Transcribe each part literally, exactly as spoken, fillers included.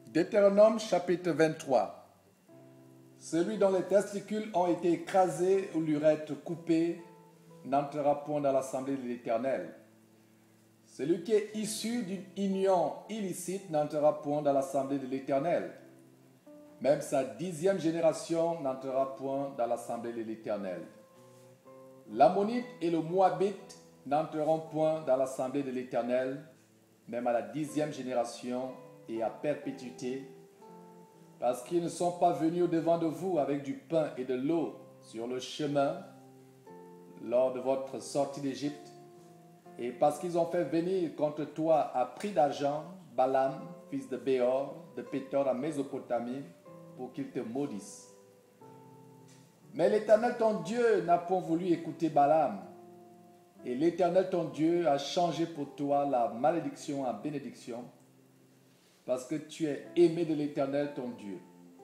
Deutéronome chapitre vingt-trois. Celui dont les testicules ont été écrasés ou l'urètre coupé n'entrera point dans l'assemblée de l'Éternel. Celui qui est issu d'une union illicite n'entrera point dans l'assemblée de l'Éternel. Même sa dixième génération n'entrera point dans l'assemblée de l'Éternel. L'Ammonite et le Moabite n'entreront point dans l'assemblée de l'Éternel, même à la dixième génération et à perpétuité, parce qu'ils ne sont pas venus au-devant de vous avec du pain et de l'eau sur le chemin lors de votre sortie d'Égypte, et parce qu'ils ont fait venir contre toi à prix d'argent Balaam, fils de Béor, de Pétor en Mésopotamie, pour qu'il te maudisse. Mais l'Éternel ton Dieu n'a point voulu écouter Balaam, et l'Éternel ton Dieu a changé pour toi la malédiction en bénédiction, parce que tu es aimé de l'Éternel ton Dieu.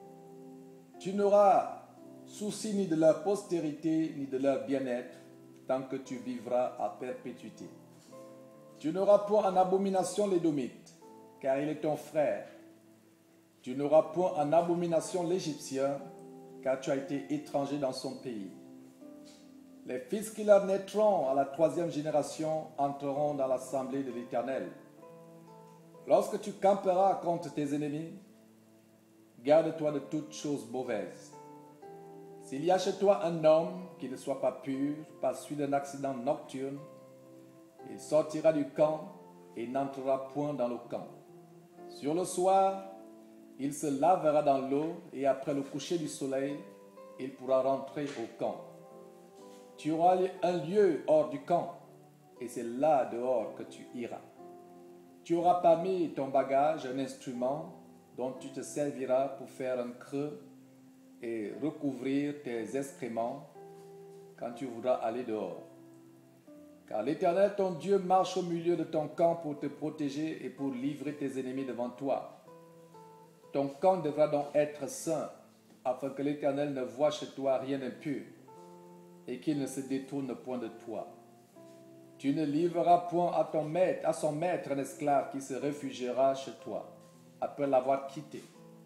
Tu n'auras souci ni de leur postérité, ni de leur bien-être, tant que tu vivras à perpétuité. Tu n'auras point en abomination l'Édomite, car il est ton frère. Tu n'auras point en abomination l'Égyptien, car tu as été étranger dans son pays. Les fils qui leur naîtront à la troisième génération entreront dans l'assemblée de l'Éternel. Lorsque tu camperas contre tes ennemis, garde-toi de toutes choses mauvaises. S'il y a chez toi un homme qui ne soit pas pur, par suite d'un accident nocturne, il sortira du camp et n'entrera point dans le camp. Sur le soir, il se lavera dans l'eau et après le coucher du soleil, il pourra rentrer au camp. Tu auras un lieu hors du camp et c'est là dehors que tu iras. Tu auras parmi ton bagage un instrument dont tu te serviras pour faire un creux et recouvrir tes excréments quand tu voudras aller dehors. Car l'Éternel ton Dieu marche au milieu de ton camp pour te protéger et pour livrer tes ennemis devant toi. Ton camp devra donc être saint, afin que l'Éternel ne voie chez toi rien d'impur et qu'il ne se détourne point de toi. Tu ne livreras point à ton maître, à son maître un esclave qui se réfugiera chez toi, après l'avoir quitté.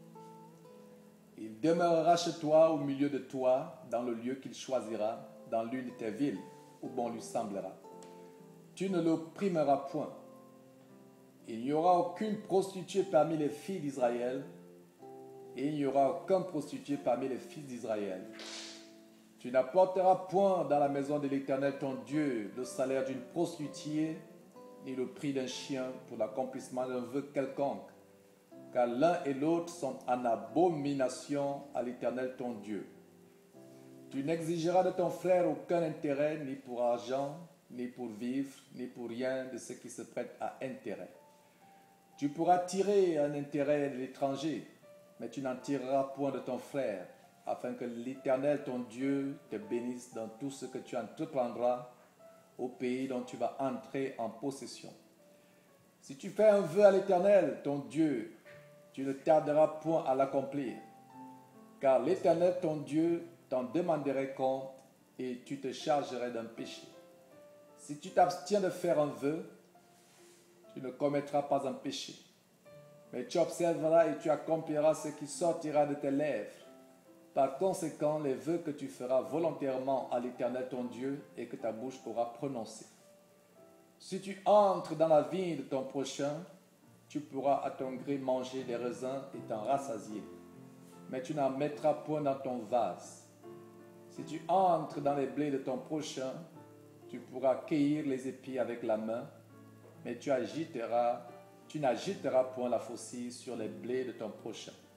Il demeurera chez toi, au milieu de toi, dans le lieu qu'il choisira, dans l'une de tes villes, où bon lui semblera. Tu ne l'opprimeras point. Il n'y aura aucune prostituée parmi les filles d'Israël, et il n'y aura aucun prostitué parmi les fils d'Israël. Tu n'apporteras point dans la maison de l'Éternel ton Dieu le salaire d'une prostituée, ni le prix d'un chien pour l'accomplissement d'un vœu quelconque, car l'un et l'autre sont en abomination à l'Éternel ton Dieu. Tu n'exigeras de ton frère aucun intérêt, ni pour argent, ni pour vivre, ni pour rien de ce qui se prête à intérêt. Tu pourras tirer un intérêt de l'étranger, mais tu n'en tireras point de ton frère, afin que l'Éternel ton Dieu te bénisse dans tout ce que tu entreprendras au pays dont tu vas entrer en possession. Si tu fais un vœu à l'Éternel ton Dieu, tu ne tarderas point à l'accomplir, car l'Éternel ton Dieu t'en demanderait compte et tu te chargerais d'un péché. Si tu t'abstiens de faire un vœu, tu ne commettras pas un péché, mais tu observeras et tu accompliras ce qui sortira de tes lèvres. Par conséquent, les vœux que tu feras volontairement à l'Éternel ton Dieu et que ta bouche aura prononcés. Si tu entres dans la vigne de ton prochain, tu pourras à ton gré manger des raisins et t'en rassasier, mais tu n'en mettras point dans ton vase. Si tu entres dans les blés de ton prochain, tu pourras cueillir les épis avec la main, mais tu agiteras, tu n'agiteras point la faucille sur les blés de ton prochain.